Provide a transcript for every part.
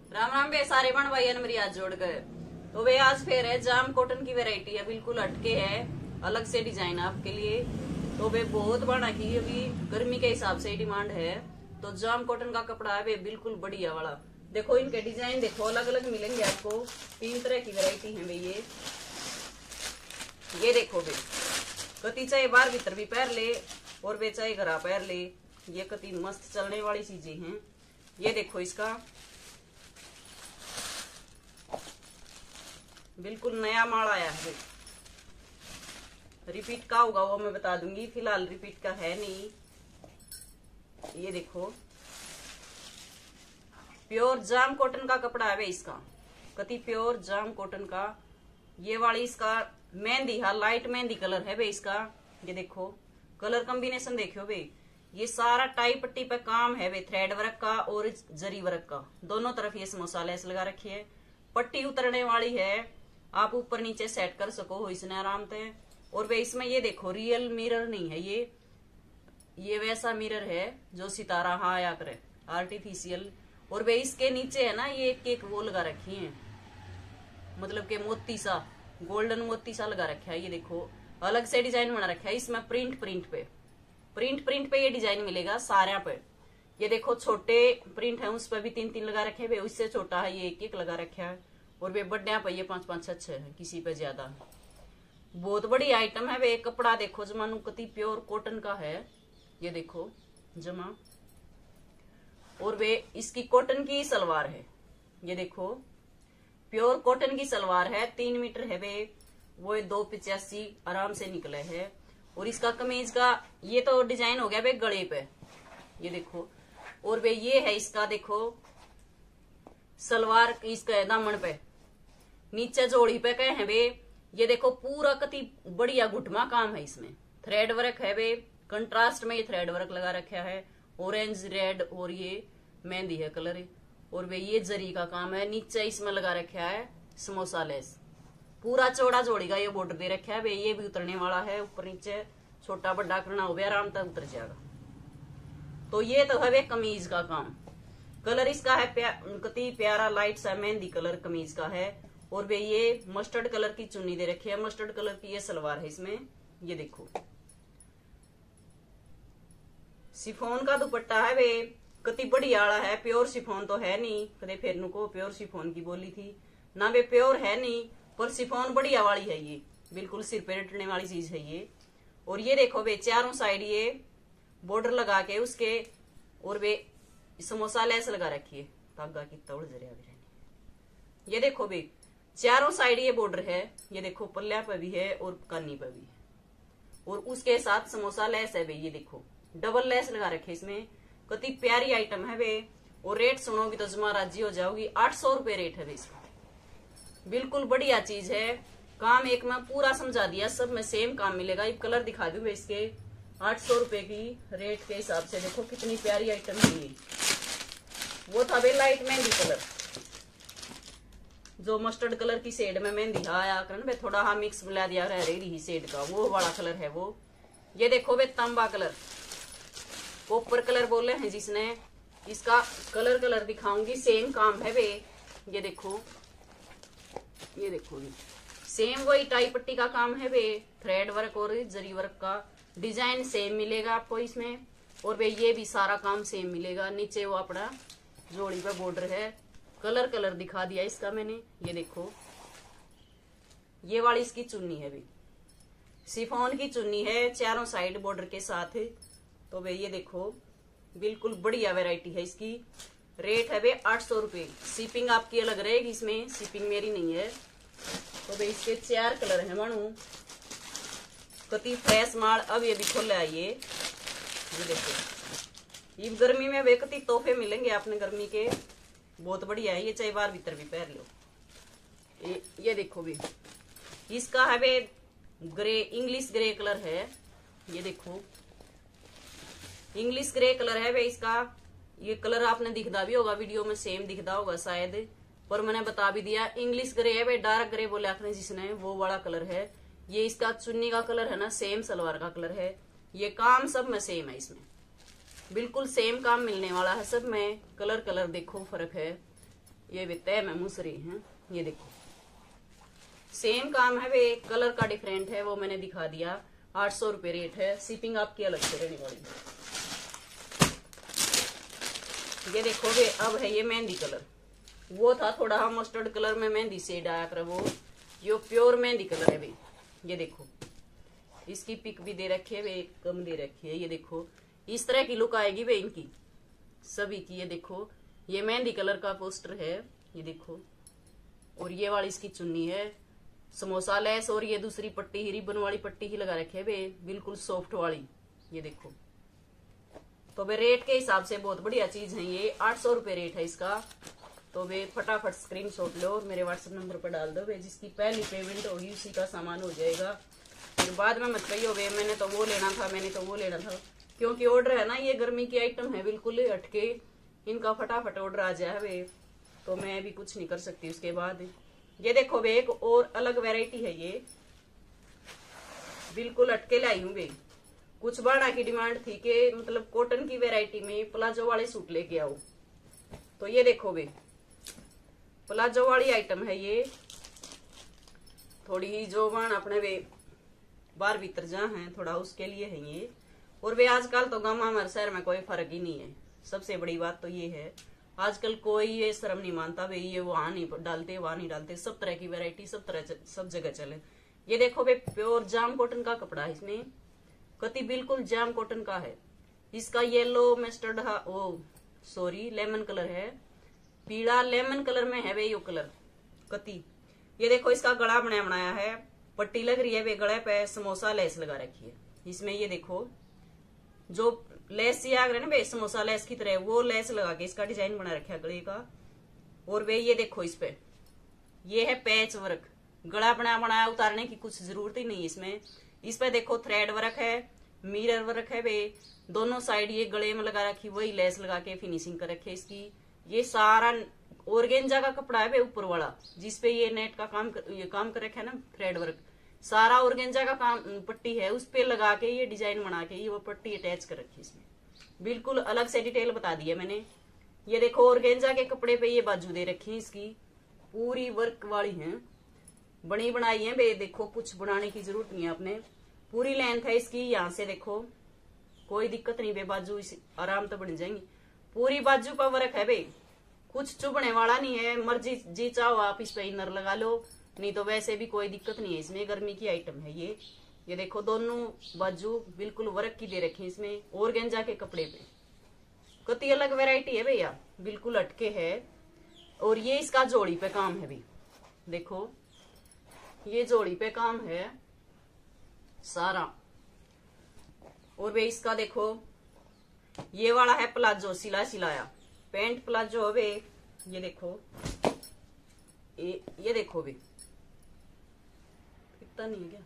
राम राम बे सारे बन भाई मेरी आज जोड़ गए। तो वे आज फिर है जाम कॉटन की वैरायटी है, बिल्कुल हटके है, अलग से डिजाइन आपके लिए। तो वे बहुत बड़ा की अभी गर्मी के हिसाब से डिमांड है। तो जाम कॉटन का कपड़ा है वे बिल्कुल बढ़िया वाला। देखो इनके डिजाइन देखो अलग अलग मिलेंगे आपको, 3 तरह की वैरायटी है भाई। ये देखो भाई, कति चाहे बाहर भीतर भी पैर ले और वे चाहे घरा पैर ले, ये कति मस्त चलने वाली चीजें हैं। ये देखो इसका बिल्कुल नया माल आया है। रिपीट का होगा वो मैं बता दूंगी, फिलहाल रिपीट का है नहीं। ये देखो प्योर जाम कॉटन का कपड़ा है इसका, कति प्योर जाम कॉटन का। ये वाली इसका मेहंदी है, लाइट मेहंदी कलर है भाई इसका। ये देखो कलर कॉम्बिनेशन देखो भाई, ये सारा टाई पट्टी पे काम है भाई, थ्रेड वर्क का और जरी वर्क का, दोनों तरफ ये समोसा लेस लगा रखी है। पट्टी उतरने वाली है, आप ऊपर नीचे सेट कर सको हो इसने आराम से। और वे इसमें ये देखो रियल मिरर नहीं है, ये वैसा मिरर है जो सितारा हाँ आया करे, आर्टिफिशियल। और वे इसके नीचे है ना ये एक वो लगा रखी है, मतलब के मोती सा, गोल्डन मोती सा लगा रखा है। ये देखो अलग से डिजाइन बना रखा है इसमें, प्रिंट पे ये डिजाइन मिलेगा सारे पे। ये देखो छोटे प्रिंट है उस पर भी 3-3 लगा रखे हैं, उससे छोटा है ये एक लगा रखा है। और वे बड़े पे ये 5-5 6 है, किसी पे ज्यादा। बहुत बड़ी आइटम है वे। कपड़ा देखो जमानू कति प्योर कॉटन का है, ये देखो जमा। और वे इसकी कॉटन की सलवार है, ये देखो प्योर कॉटन की सलवार है, 3 मीटर है वे, वो 285 आराम से निकले है। और इसका कमीज का ये तो डिजाइन हो गया वे गले पे, ये देखो। और वे ये है इसका देखो सलवार, इसका दामन पे नीचे जोड़ी पे कहे हैं वे। ये देखो पूरा कति बढ़िया घुटमा काम है इसमें, थ्रेड वर्क है वे, कंट्रास्ट में ये थ्रेड वर्क लगा रखा है, ऑरेंज रेड और ये मेहंदी है कलर। और वे ये जरी का काम है, नीचे इसमें लगा रखा है समोसा लेस, पूरा चौड़ा जोड़ी का ये बॉर्डर दे रखा है वे। ये भी उतरने वाला है, ऊपर नीचे छोटा बड़ा करना हो आराम तक उतर जाएगा। तो ये तो है वे कमीज का काम। कलर इसका है कति प्यारा लाइट सा मेहंदी कलर कमीज का है। और वे ये मस्टर्ड कलर की चुन्नी दे रखी है, मस्टर्ड कलर की ये सलवार है इसमें। ये देखो शिफॉन का दुपट्टा है वे, कति बढ़िया आला है। प्योर शिफॉन तो है नहीं, कदे फेरनू को प्योर शिफॉन की बोली थी ना, वे प्योर है नहीं, पर शिफॉन बढ़िया वाली है ये, बिल्कुल सिर पे रटने वाली चीज है ये। और ये देखो वे चारों साइड ये बॉर्डर लगा के उसके, और वे समोसा लेस लगा रखी है, धागा की तौड़ जरिया भी रहनी। ये देखो वे चारों साइड ये बॉर्डर है, ये देखो पल्ला पे भी है और कानी पे भी है, और उसके साथ समोसा लेस है वे। ये देखो डबल लेस लगा रखे इसमें, कति प्यारी आइटम है वे। और रेट सुनोगी तो जमा राजी हो जाओगी, 800 रुपए रेट है वे इसका, बिल्कुल बढ़िया चीज है। काम एक में पूरा समझा दिया, सब में सेम काम मिलेगा। ये कलर दिखा दूं वे इसके, 800 रुपए की रेट के हिसाब से देखो कितनी प्यारी आइटम है ये। वो था वे लाइट मेहंदी कलर, जो मस्टर्ड कलर की शेड में मेहंदी आया कर थोड़ा हाँ मिक्स मिला दिया रह रही शेड का, वो वाला कलर है वो। ये देखो वे तांबा कलर, कॉपर कलर बोले हैं जिसने, इसका कलर दिखाऊंगी, सेम काम है वे। ये देखो सेम वही टाई पट्टी का काम है वे, थ्रेड वर्क और जरी वर्क का डिजाइन सेम मिलेगा आपको इसमें। और वे ये भी सारा काम सेम मिलेगा। नीचे वो अपना जोड़ी पे बॉर्डर है, कलर दिखा दिया इसका मैंने। ये देखो ये वाली इसकी चुन्नी है भी, शिफॉन की चुन्नी है चारों साइड बॉर्डर के साथ। तो वे ये देखो बिल्कुल बढ़िया वैरायटी है इसकी। रेट है वे 800 रुपए, शिपिंग आपकी अलग रहेगी इसमें, शिपिंग मेरी नहीं है। तो वे इसके 4 कलर है मानू, कति फ्रेश माल अब ये भी खोला है ये देखो। ये गर्मी में वे कति तोहफे मिलेंगे आपने गर्मी के, बहुत बढ़िया है ये, चाहे बार भीतर भी पहन लो। ये देखो भी इसका है वे ग्रे, इंग्लिश ग्रे कलर है। ये देखो इंग्लिश ग्रे कलर है वे इसका। ये कलर आपने दिखता भी होगा वीडियो में, सेम दिखता होगा शायद, पर मैंने बता भी दिया। इंग्लिश ग्रे है वे, डार्क ग्रे बोले आपने जिसने, वो वाला कलर है ये। इसका चुन्नी का कलर है ना, सेम सलवार का कलर है। ये काम सब में सेम है इसमें, बिल्कुल सेम काम मिलने वाला है सब में। कलर देखो फर्क है। ये भी तय में मुसरी है। ये देखो सेम काम है वे, कलर का डिफरेंट है वो मैंने दिखा दिया। 800 रुपये रेट है, शिपिंग आपकी अलग से रहने वाली। ये देखो वे, अब है ये मेहंदी कलर। वो था थोड़ा मस्टर्ड कलर में मेहंदी शेड आया कर, वो यो प्योर मेहंदी कलर है वे। ये देखो इसकी पिक भी दे रखी है वे, कम दे रखी है। ये देखो इस तरह की लुक आएगी वे इनकी सभी की। ये देखो ये मेहंदी कलर का पोस्टर है, ये देखो। और ये वाली इसकी चुन्नी है समोसा लेस, और ये दूसरी पट्टी ही रिबन वाली पट्टी ही लगा रखी है वे, बिल्कुल सॉफ्ट वाली। ये देखो तो वे रेट के हिसाब से बहुत बढ़िया चीज है ये। 800 रुपये रेट है इसका। तो वे फटाफट स्क्रीनशॉट लो और मेरे व्हाट्सएप नंबर पर डाल दो वे, जिसकी पहली पेमेंट होगी उसी का सामान हो जाएगा। फिर बाद में मत कहियो वे मैंने तो वो लेना था, मैंने तो वो लेना था, क्योंकि ऑर्डर है ना ये गर्मी की आइटम है, बिल्कुल हटके इनका फटाफट ऑर्डर आ जाए वे, तो मैं भी कुछ नहीं कर सकती उसके बाद। ये देखो वे एक और अलग वैरायटी है ये, बिल्कुल हटके लाई हूँ वे। कुछ बाड़ा की डिमांड थी कि मतलब कॉटन की वैरायटी में प्लाजो वाले सूट लेके आओ, तो ये देखो वे प्लाजो वाली आइटम है ये। थोड़ी ही जो बाण अपने वे बाहर भीतर जहाँ है थोड़ा उसके लिए है ये। और वे आजकल तो गाँव हमारे शहर में कोई फर्क ही नहीं है। सबसे बड़ी बात तो ये है आजकल कोई ये शर्म नहीं मानता भाई ये वहां नहीं डालते वहां नहीं डालते, सब तरह की वैरायटी सब जगह चले। ये देखो भाई प्योर जाम कॉटन का कपड़ा है इसमें, कति बिल्कुल जाम कॉटन का है। इसका येलो मस्टर्ड लेमन कलर है, पीला लेमन कलर में है वे यो कलर कति। ये देखो इसका गला बनाया है, पट्टी लग रही है वे गले पे, समोसा लेस लगा रखी है इसमें। ये देखो जो लेस ये आ रहा है ना वे समोसा लेस की तरह, वो लेस लगा के इसका डिजाइन बना रखा है गले का। और वे ये देखो इस पे ये है पैच वर्क, गला बनाया उतारने की कुछ जरूरत ही नहीं इसमें। इस पे देखो थ्रेड वर्क है, मिरर वर्क है वे, दोनों साइड ये गले में लगा रखी वही लेस लगा के फिनिशिंग कर रखी है इसकी। ये सारा ऑर्गेंजा का कपड़ा है वे ऊपर वाला, जिसपे ये नेट का काम कर रखा है ना थ्रेड वर्क, सारा ऑर्गेंजा का काम पट्टी है उस पे लगा के ये डिजाइन बना के ये वो पट्टी अटैच कर रखी है इसमें। बिल्कुल अलग से डिटेल बता दी है मैंने। ये देखो ऑर्गेंजा के कपड़े पे ये बाजू दे रखी है इसकी, पूरी वर्क वाली है, बनी बनाई है बे। देखो कुछ बनाने की जरूरत नहीं है अपने, पूरी लेंथ है इसकी। यहाँ से देखो कोई दिक्कत नहीं बे, बाजू आराम तो बन जाएंगी। पूरी बाजू का वर्क है बे, कुछ चुभने वाला नहीं है। मर्जी जी चाहो आप इस पे इनर लगा लो, नहीं तो वैसे भी कोई दिक्कत नहीं है इसमें, गर्मी की आइटम है ये। ये देखो दोनों बाजू बिल्कुल वर्क की दे रखी है इसमें ऑर्गेंजा के कपड़े पे, कति अलग वैरायटी है भैया, बिल्कुल हटके है। और ये इसका जोड़ी पे काम है भी, देखो ये जोड़ी पे काम है सारा। और वे इसका देखो ये वाला है प्लाजो सिलाया पैंट प्लाजो है वे। ये देखो ये देखो भी इतना नहीं है क्या।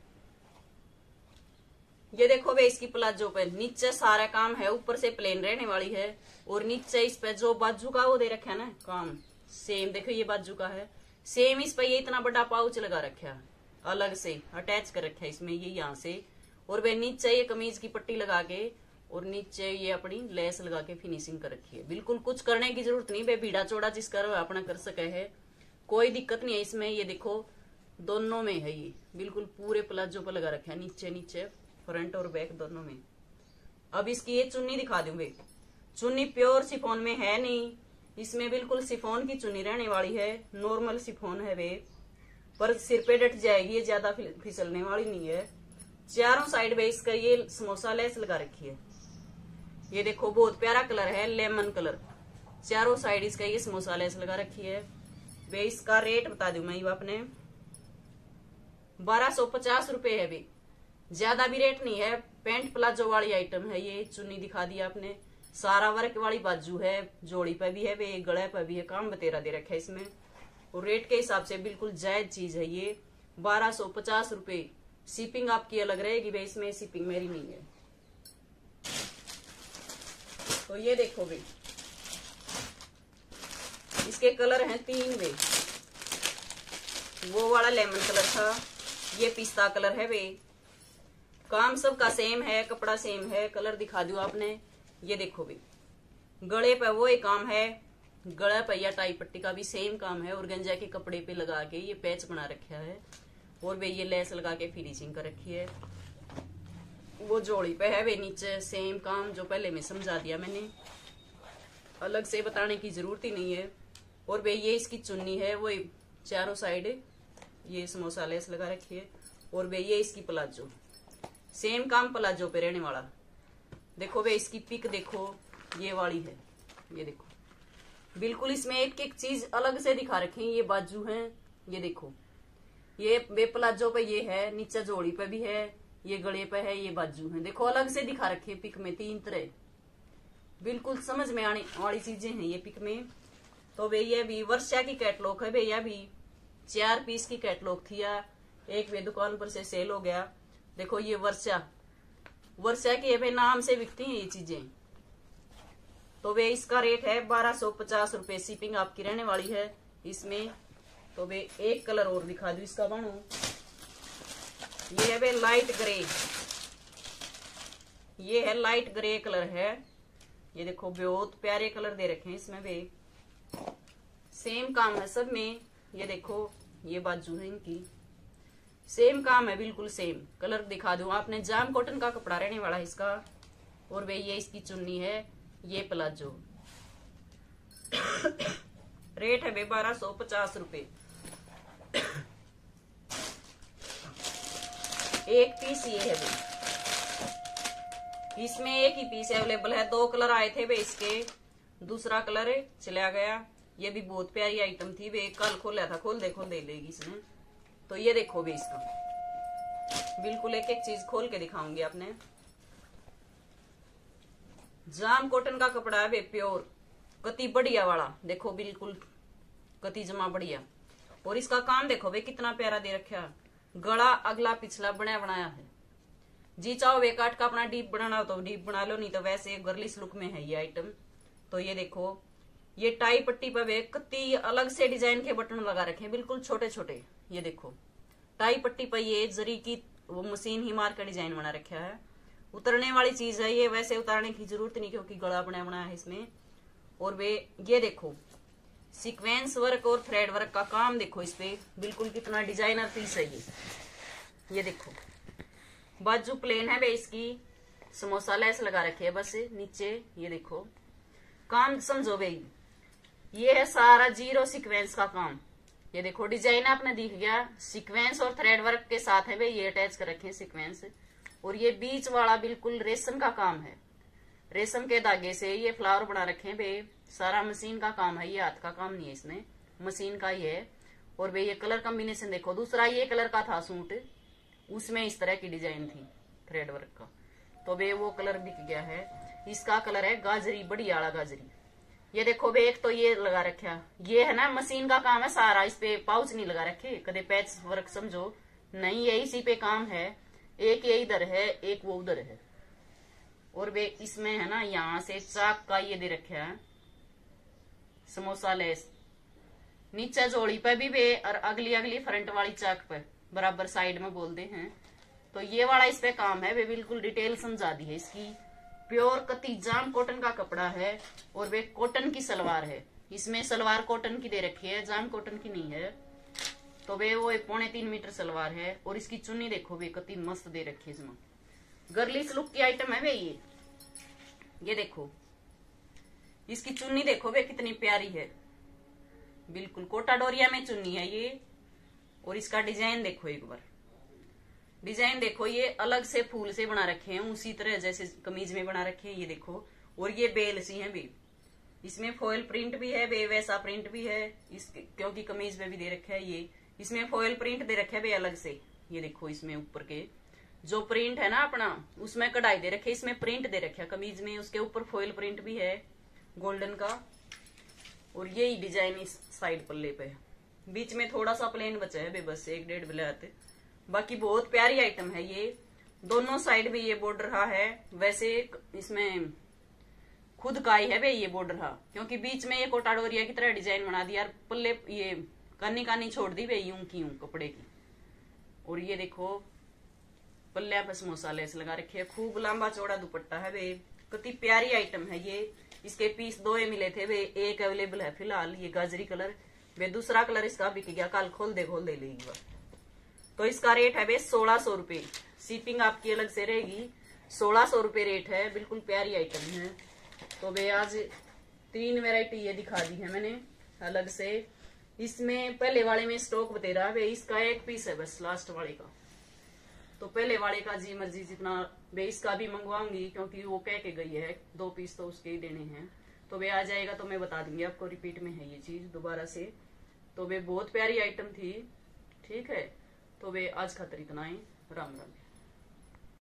ये देखो वे इसकी प्लाजो पे नीचे सारा काम है, ऊपर से प्लेन रहने वाली है। और नीचे इस पे जो बाजू का वो दे रखा है ना काम सेम, देखो ये बाजू का है सेम। इस पे ये इतना बड़ा पाउच लगा रखा है, अलग से अटैच कर रखा है इसमें ये यहाँ से। और वे नीचे ये कमीज की पट्टी लगा के और नीचे ये अपनी लेस लगा के फिनिशिंग कर रखी है। बिल्कुल कुछ करने की जरूरत नहीं, वे भीड़ा चौड़ा जिस कर अपना कर सके है, कोई दिक्कत नहीं है इसमें। ये देखो दोनों में है ये, बिल्कुल पूरे प्लाजो पर लगा रखा है, नीचे फ्रंट और बैक दोनों में। अब इसकी ये चुन्नी दिखा दूं वे, चुन्नी प्योर सिफोन में है नहीं, इसमें बिल्कुल सिफोन की चुन्नी रहने वाली है, नॉर्मल सिफोन है वे, पर सिर पे डट जाएगी, ये ज्यादा फिसलने वाली नहीं है। चारों साइड में इसका ये समोसा लेस लगा रखी है। ये देखो बहुत प्यारा कलर है लेमन कलर, चारों साइड इसका ये समोसा लेस लगा रखी है वे। इसका रेट बता दूं मैं आपने 1250 रुपए है वे, ज्यादा भी रेट नहीं है। पैंट प्लाजो वाली आइटम है ये, चुन्नी दिखा दी आपने, सारा वर्क वाली बाजू है, जोड़ी पे भी है वे, गले पे भी है, काम बतेरा दे रखा है इसमें। और रेट के हिसाब से बिल्कुल जायज चीज है ये, 1250 रुपए। शिपिंग आपकी अलग रहेगी भाई, इसमें शिपिंग मेरी नहीं है। तो ये देखो भाई इसके कलर हैं 3 वे, वो वाला लेमन कलर था, ये पिस्ता कलर है वे। काम सबका सेम है, कपड़ा सेम है, कलर दिखा दूं आपने। ये देखो भाई गले पे वो एक काम है, गला पहिया टाई पट्टी का भी सेम काम है, और गंजा के कपड़े पे लगा के ये पैच बना रखा है, और वे ये लेस लगा के फिनिशिंग कर रखी है। वो जोड़ी पे है वे नीचे सेम काम जो पहले में समझा दिया मैंने, अलग से बताने की जरूरत ही नहीं है। और वे ये इसकी चुन्नी है, वो चारों साइड ये समोसा लेस लगा रखी है, और वे ये इसकी प्लाजो, सेम काम प्लाजो पे रहने वाला। देखो वे इसकी पिक देखो, ये वाली है, ये देखो बिल्कुल इसमें एक एक चीज अलग से दिखा रखे हैं। ये बाजू है, ये देखो ये वे प्लाजो पे ये है, नीचे जोड़ी पे भी है, ये गले पे है, ये बाजू है, देखो अलग से दिखा रखे हैं पिक में 3 तरह, बिल्कुल समझ में आने वाली चीजें हैं ये पिक में। तो वे ये भी वर्षा की कैटलॉग है भैया, भी 4 पीस की कैटलॉग थी या एक वे दुकान पर से सेल हो गया। देखो ये वर्षा की भाई नाम से बिकती हैं ये चीजें। तो वे इसका रेट है 1250 रुपए, शिपिंग आपकी रहने वाली है इसमें। तो वे एक कलर और दिखा दू इसका बानो, ये है वे लाइट ग्रे, ये है लाइट ग्रे कलर है, ये देखो बहुत प्यारे कलर दे रखे हैं इसमें, वे सेम काम है सब में। ये देखो ये बाजू है इनकी, सेम काम है बिल्कुल सेम। कलर दिखा दूं आपने, जाम कॉटन का कपड़ा रहने वाला है इसका, और वे ये इसकी चुन्नी है, ये प्लाजो। रेट है वे 1250 रुपए। एक पीस ये है वे, इसमें एक ही पीस अवेलेबल है, 2 कलर आए थे वे इसके, दूसरा कलर चला गया। ये भी बहुत प्यारी आइटम थी, वे कल खोला था, खोल दे लेगी इसने। तो ये देखो भी इसका बिल्कुल एक एक चीज खोल के दिखाऊंगी आपने। जाम कॉटन का कपड़ा है वे, प्योर कति बढ़िया वाला, देखो बिल्कुल कति जमा बढ़िया। और इसका काम देखो वे कितना प्यारा दे रखा, गला अगला पिछला बनाया है। जी चाहो वे काट का अपना डीप बनाना हो तो डीप बना लो, नहीं तो वैसे गर्लिश लुक में है ये आइटम। तो ये देखो ये टाई पट्टी पर वे कति अलग से डिजाइन के बटन लगा रखे हैं, बिल्कुल छोटे छोटे। ये देखो टाई पट्टी पर ये जरी की वो मशीन ही मार का डिजाइन बना रखा है, उतरने वाली चीज है ये, वैसे उतारने की जरूरत नहीं क्योंकि गला बनाया है इसमें। और वे ये देखो सीक्वेंस वर्क और थ्रेड वर्क का काम देखो इस पे, बिल्कुल कितना डिजाइनर पीस है ये देखो। बाजू प्लेन है वे इसकी, समोसा लेस लगा रखे है बस नीचे। ये देखो काम समझो भाई, ये है सारा जीरो सीक्वेंस का काम। ये देखो डिजाइन आपने दिख गया, सीक्वेंस और थ्रेड वर्क के साथ है भाई ये अटैच कर रखे हैं सीक्वेंस। और ये बीच वाला बिल्कुल रेशम का काम है, रेशम के धागे से ये फ्लावर बना रखे हैं भाई, सारा मशीन का काम है, ये हाथ का काम नहीं है इसमें, मशीन का ही है। और भाई ये कलर कॉम्बिनेशन देखो, दूसरा ये कलर का था सूट, उसमें इस तरह की डिजाइन थी थ्रेड वर्क का, तो भाई वो कलर बिक गया है। इसका कलर है गाजरी, बढ़िया वाला गाजरी। ये देखो भाई एक तो ये लगा रखा, ये है ना मशीन का काम है सारा, इस पे पाउच नहीं लगा रखे, कदे पैच वर्क समझो नहीं, ये इसी पे काम है। एक ये इधर है, एक वो उधर है। और वे इसमें है ना यहाँ से चाक का ये दे रखे है समोसा लेस, नीचे जोड़ी पे भी वे, और अगली फ्रंट वाली चाक पे बराबर साइड में बोलते हैं। तो ये वाला इस पे काम है, वे बिल्कुल डिटेल समझा दी है इसकी। प्योर कति जाम कॉटन का कपड़ा है, और वे कॉटन की सलवार है, इसमें सलवार कॉटन की दे रखी है, जाम कॉटन की नहीं है। तो वे वो 3.25 मीटर सलवार है। और इसकी चुन्नी देखो वे कति मस्त दे रखी है, इसमें गर्लिश लुक की आइटम है वे ये देखो इसकी चुन्नी देखो वे कितनी प्यारी है, बिल्कुल कोटा डोरिया में चुन्नी है ये। और इसका डिजाइन देखो एक बार, डिजाइन देखो ये अलग से फूल से बना रखे हैं, उसी तरह जैसे कमीज में बना रखे हैं ये देखो। और ये बेल सी है भी, इसमें फॉयल प्रिंट भी है बे, वैसा प्रिंट भी है इस, क्योंकि कमीज में भी दे रखा है ये, इसमें फॉयल प्रिंट दे रखा है बे अलग से। ये देखो इसमें ऊपर के जो प्रिंट है ना अपना, उसमें कढ़ाई दे रखे, इसमें प्रिंट दे रखा है कमीज में, उसके ऊपर फॉयल प्रिंट भी है गोल्डन का। और यही डिजाइन इस साइड पल्ले पे, बीच में थोड़ा सा प्लेन बचा है बे, बस 1.5 ब्लाउज, बाकी बहुत प्यारी आइटम है ये। दोनों साइड भी ये बॉर्डर रहा है, वैसे इसमें खुद का ही है बे ये बॉर्डर रहा, क्योंकि बीच में ये कोटा डोरिया की तरह डिजाइन बना दिया, पल्ले ये कानी छोड़ दी बे यूं की यूं कपड़े की। और ये देखो पल्ले पे समोसा लेस लगा रखे है, खूब लंबा चौड़ा दुपट्टा है बे, कितनी प्यारी आइटम है ये। इसके पीस 2 मिले थे, वे एक अवेलेबल है फिलहाल, ये गाजरी कलर। वे दूसरा कलर इसका बिक गया, कल खोल दे लेगी। तो इसका रेट है वे 1600 रुपये। शिपिंग आपकी अलग से रहेगी, 1600 रुपये रेट है। बिल्कुल प्यारी आइटम है। तो वे आज 3 वैरायटी ये दिखा दी है मैंने अलग से। इसमें पहले वाले में स्टॉक बते रहा है, इसका एक पीस है बस लास्ट वाले का। तो पहले वाले का जी मर्जी जितना, वे इसका भी मंगवाऊंगी क्योंकि वो कह के गई है 2 पीस तो उसके ही देने हैं। तो वे आ जाएगा तो मैं बता दूंगी आपको, रिपीट में है ये चीज दोबारा से। तो वे बहुत प्यारी आइटम थी, ठीक है। तो वे आज खातिर इतना ही, राम राम।